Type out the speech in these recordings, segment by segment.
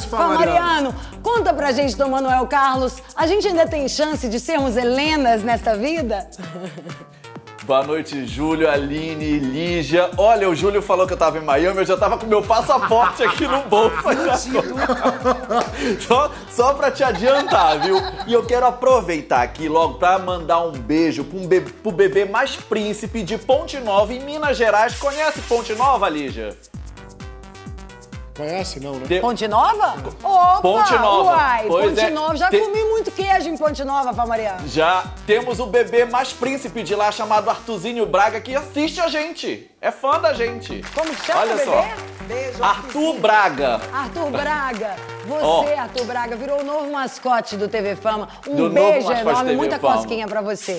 isso, Mariano, conta pra gente do Manuel Carlos. A gente ainda tem chance de sermos Helenas nesta vida? Boa noite, Júlio, Aline, Lígia. Olha, o Júlio falou que eu tava em Miami, eu já tava com meu passaporte aqui no bolso. só pra te adiantar, viu? E eu quero aproveitar aqui logo pra mandar um beijo pro bebê mais príncipe de Ponte Nova, em Minas Gerais. Conhece Ponte Nova, Lígia? Conhece, não, né? Ponte Nova? Opa, Ponte Nova. Uai, Pois Ponte é. Nova. Já comi muito queijo em Ponte Nova, Mariano. Já temos o bebê mais príncipe de lá, chamado Arthurzinho Braga, que assiste a gente. É fã da gente. Como que chama Olha o bebê? só. Beijo, Arthur Braga. Arthur Braga. Você, Arthur Braga, virou o novo mascote do TV Fama. Do beijo novo mascote enorme, TV muita Fama. cosquinha pra você.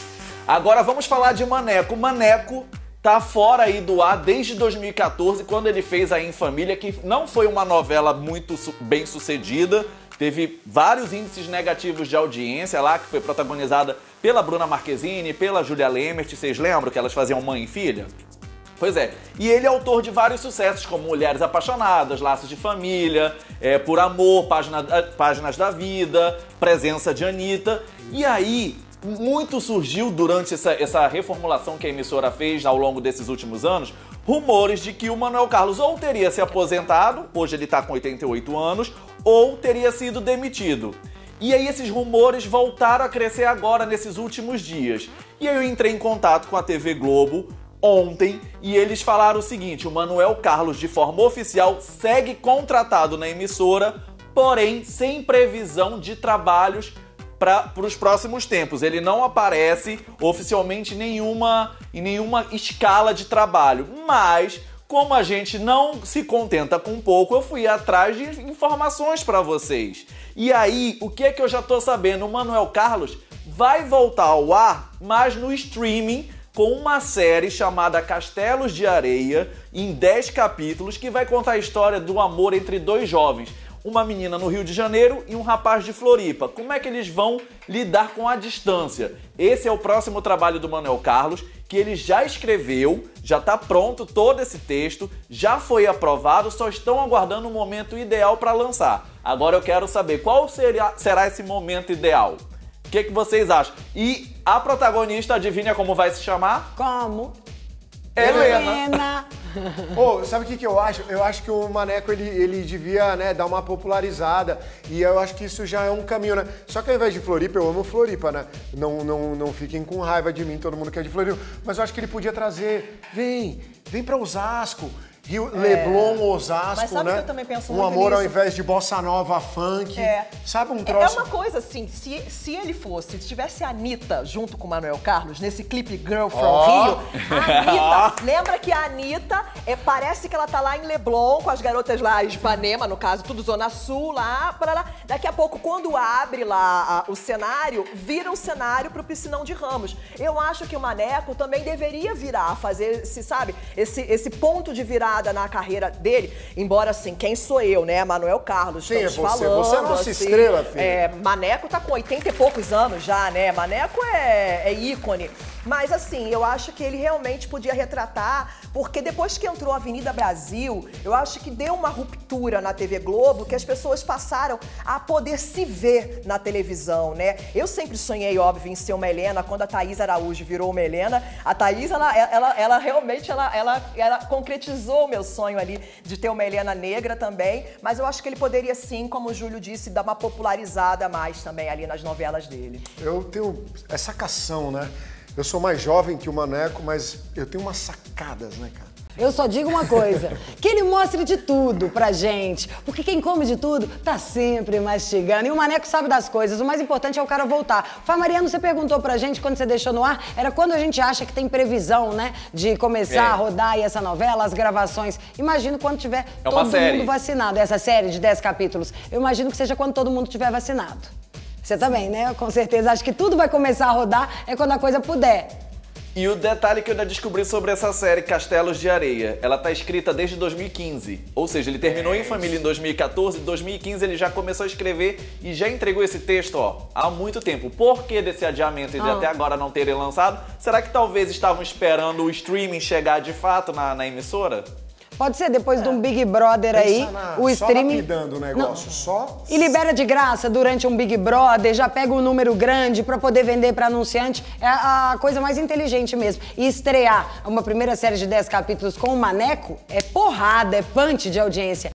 Agora vamos falar de Maneco. Maneco tá fora aí do ar desde 2014, quando ele fez a Em Família, que não foi uma novela muito bem sucedida. Teve vários índices negativos de audiência lá, que foi protagonizada pela Bruna Marquezine, pela Júlia Lemert. Vocês lembram que elas faziam mãe e filha? Pois é, e ele é autor de vários sucessos, como Mulheres Apaixonadas, Laços de Família, Por Amor, Páginas da Vida, Presença de Anitta. E aí, muito surgiu durante essa reformulação que a emissora fez ao longo desses últimos anos, rumores de que o Manuel Carlos ou teria se aposentado, hoje ele tá com 88 anos, ou teria sido demitido. E aí esses rumores voltaram a crescer agora, nesses últimos dias. E aí eu entrei em contato com a TV Globo ontem e eles falaram o seguinte: o Manuel Carlos, de forma oficial, segue contratado na emissora, porém sem previsão de trabalhos para os próximos tempos. Ele não aparece oficialmente em nenhuma escala de trabalho, mas como a gente não se contenta com pouco, eu fui atrás de informações para vocês. E aí, o que é que eu já tô sabendo? O Manuel Carlos vai voltar ao ar, mas no streaming, com uma série chamada Castelos de Areia, em 10 capítulos, que vai contar a história do amor entre dois jovens. Uma menina no Rio de Janeiro e um rapaz de Floripa. Como é que eles vão lidar com a distância? Esse é o próximo trabalho do Manuel Carlos, que ele já escreveu, já está pronto todo esse texto, já foi aprovado, só estão aguardando o momento ideal para lançar. Agora eu quero saber qual será esse momento ideal. O que vocês acham? E a protagonista, adivinha como vai se chamar? Como? Helena. Sabe o que eu acho? Eu acho que o Maneco, ele devia, né, dar uma popularizada, e eu acho que isso já é um caminho, né? Só que ao invés de Floripa, eu amo Floripa, né? Não fiquem com raiva de mim, todo mundo que é de Floripa, mas eu acho que ele podia trazer, vem pra Osasco, Leblon, Osasco, mas sabe né? que eu também penso um muito amor nisso? ao invés de bossa nova, funk, sabe, um troço... É uma coisa assim, se ele fosse, se tivesse a Anitta junto com o Manuel Carlos, nesse clipe Girl from Rio, a Anitta, lembra que a Anitta, parece que ela tá lá em Leblon, com as garotas lá, Ipanema, no caso, tudo Zona Sul, lá, para lá. Daqui a pouco, quando abre lá o cenário, vira o cenário pro Piscinão de Ramos. Eu acho que o Maneco também deveria virar, fazer esse ponto de virada na carreira dele, embora assim, quem sou eu, né? Manuel Carlos, Sim, estamos falando. você é a nossa estrela, filho. Maneco tá com 80 e poucos anos já, né? Maneco é ícone. Mas assim, eu acho que ele realmente podia retratar, porque depois que entrou a Avenida Brasil, eu acho que deu uma ruptura na TV Globo, que as pessoas passaram a poder se ver na televisão, né? Eu sempre sonhei, óbvio, em ser uma Helena. Quando a Thaís Araújo virou uma Helena, a Thaís, ela realmente concretizou o meu sonho ali de ter uma Helena negra também, mas eu acho que ele poderia sim, como o Júlio disse, dar uma popularizada a mais também ali nas novelas dele. Eu tenho essa cação, né? Eu sou mais jovem que o Maneco, mas eu tenho umas sacadas, né, cara? Eu só digo uma coisa, que ele mostre de tudo pra gente, porque quem come de tudo tá sempre mastigando, e o Maneco sabe das coisas, o mais importante é o cara voltar. Mariano, você perguntou pra gente, quando você deixou no ar, era quando a gente acha que tem previsão, né, de começar a rodar aí essa novela, as gravações. Imagino quando tiver todo mundo vacinado, essa série de 10 capítulos, eu imagino que seja quando todo mundo tiver vacinado. Você também, né? Com certeza. Acho que tudo vai começar a rodar é quando a coisa puder. E o detalhe que eu ainda descobri sobre essa série, Castelos de Areia, ela tá escrita desde 2015. Ou seja, ele terminou Em Família em 2014, em 2015 ele já começou a escrever e já entregou esse texto, há muito tempo. Por que desse adiamento e de até agora não terem lançado? Será que talvez estavam esperando o streaming chegar de fato na emissora? Pode ser, depois de um Big Brother aí, o streaming... Só lapidando o negócio, só... E libera de graça durante um Big Brother, já pega um número grande pra poder vender pra anunciante. É a coisa mais inteligente mesmo. E estrear uma primeira série de 10 capítulos com o Maneco é porrada, é punch de audiência.